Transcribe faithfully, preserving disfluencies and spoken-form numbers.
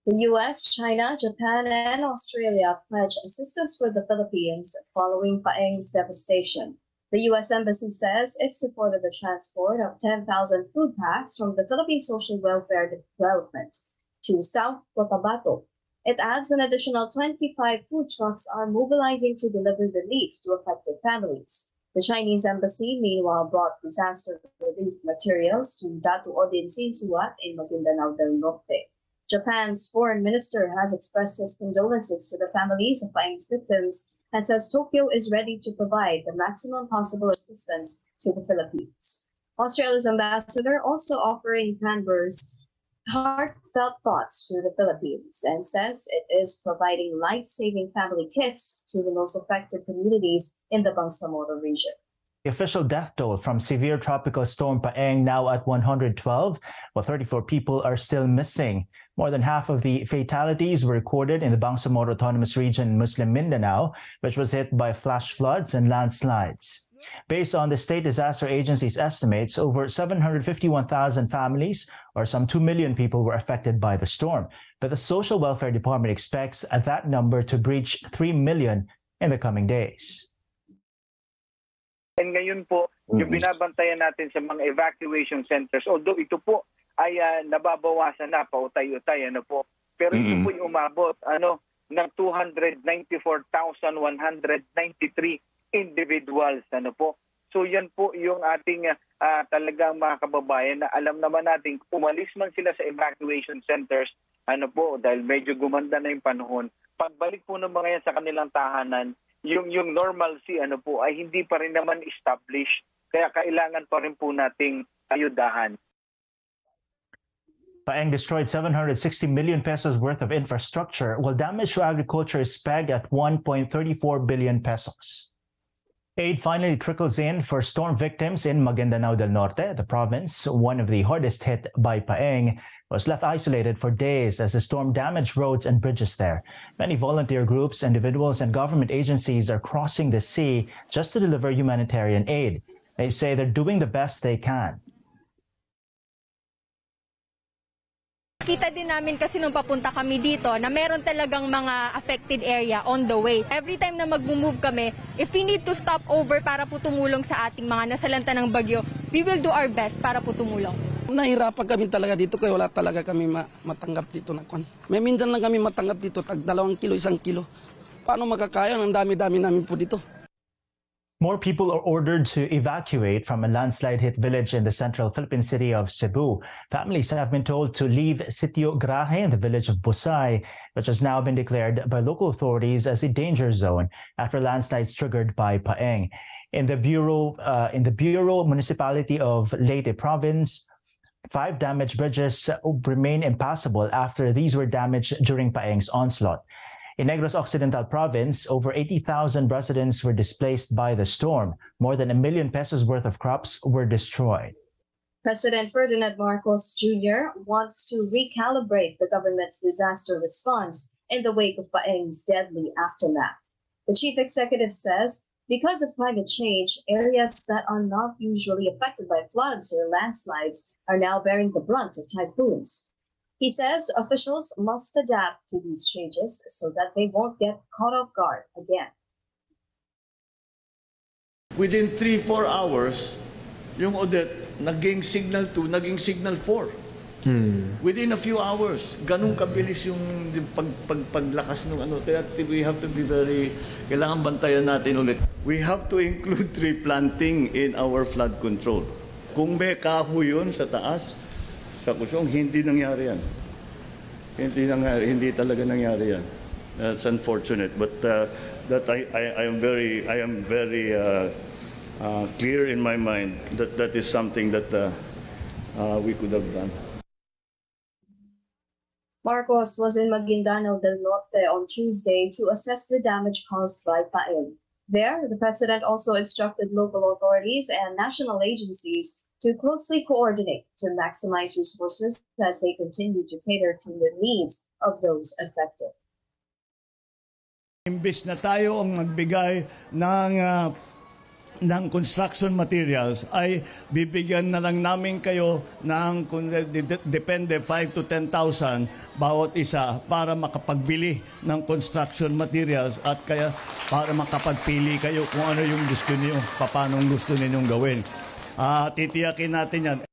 The U S, China, Japan, and Australia pledge assistance for the Philippines following Paeng's devastation. The U S Embassy says it supported the transport of ten thousand food packs from the Philippine Social Welfare Development to South Cotabato. It adds an additional twenty-five food trucks are mobilizing to deliver relief to affected families. The Chinese embassy, meanwhile, brought disaster relief materials to Datu Odin Sinsuat in Maguindanao del Norte. Japan's foreign minister has expressed his condolences to the families of Paeng's victims and says Tokyo is ready to provide the maximum possible assistance to the Philippines. Australia's ambassador also offering Canberra's heartfelt thoughts to the Philippines and says it is providing life-saving family kits to the most affected communities in the Bangsamoro region. The official death toll from severe tropical storm Paeng now at one hundred twelve, while thirty-four people are still missing. More than half of the fatalities were recorded in the Bangsamoro Autonomous Region, Muslim Mindanao, which was hit by flash floods and landslides. Based on the State Disaster Agency's estimates, over seven hundred fifty-one thousand families, or some two million people, were affected by the storm. But the Social Welfare Department expects that number to breach three million in the coming days. And ngayon po, yung binabantayan natin sa mga evacuation centers, although ito po ay uh, nababawasan na, pautay-utay, ano po. Pero ito po yung umabot ano, ng two hundred ninety-four thousand one hundred ninety-three individuals. Ano po. So yan po yung ating uh, talagang mga kababayan na alam naman natin, umalis man sila sa evacuation centers, ano po, dahil medyo gumanda na yung panahon. Pagbalik po ng mga yan sa kanilang tahanan, yung yung normalcy ano po ay hindi pa rin naman established, kaya kailangan pa rin po nating ayudahan. Paeng destroyed seven hundred sixty million pesos worth of infrastructure, while damage to agriculture is pegged at one point three four billion pesos. Aid finally trickles in for storm victims in Maguindanao del Norte. The province, one of the hardest hit by Paeng, was left isolated for days as the storm damaged roads and bridges there. Many volunteer groups, individuals, and government agencies are crossing the sea just to deliver humanitarian aid. They say they're doing the best they can. Kita din namin kasi nung papunta kami dito na meron talagang mga affected area on the way. Every time na mag-move kami, if we need to stop over para po tumulong sa ating mga nasalanta ng bagyo, we will do our best para po tumulong. Nahirapan kami talaga dito kaya wala talaga kami ma matanggap dito na kwan. May minsan lang kami matanggap dito, tag dalawang kilo, isang kilo. Paano makakaya? Ang dami-dami namin po dito. More people are ordered to evacuate from a landslide-hit village in the central Philippine city of Cebu. Families have been told to leave Sitio Grahe in the village of Busay, which has now been declared by local authorities as a danger zone after landslides triggered by Paeng. In the Bureau, uh, in the Bureau Municipality of Leyte Province, five damaged bridges remain impassable after these were damaged during Paeng's onslaught. In Negros Occidental Province, over eighty thousand residents were displaced by the storm. More than a million pesos worth of crops were destroyed. President Ferdinand Marcos Junior wants to recalibrate the government's disaster response in the wake of Paeng's deadly aftermath. The chief executive says because of climate change, areas that are not usually affected by floods or landslides are now bearing the brunt of typhoons. He says officials must adapt to these changes so that they won't get caught off guard again. Within three to four hours, yung Odette, naging signal two, naging signal four. Hmm. Within a few hours, ganun kabilis yung pag, pag, paglakas ng ano. Kaya we have to be very, kailangan bantayan natin ulit. We have to include tree planting in our flood control. Kung may kahoy yun sa taas, sa kusong, hindi nangyari yan. Hindi, nangyari, hindi talaga nangyari yan. That's unfortunate, but uh, that I, I, I am very, I am very uh, uh, clear in my mind that that is something that uh, uh, we could have done. Marcos was in Maguindanao del Norte on Tuesday to assess the damage caused by Paeng. There, the president also instructed local authorities and national agencies to closely coordinate to maximize resources as they continue to cater to the needs of those affected. Imbes na tayo ang magbigay ng uh, ng construction materials ay bibigyan na lang namin kayo ng kung de- de- depende five to ten thousand bawat isa para makapagbili ng construction materials at kaya para makapagpili kayo kung ano yung gusto niyo, paano gusto ninyong gawin. Ah, titiyakin natin yan.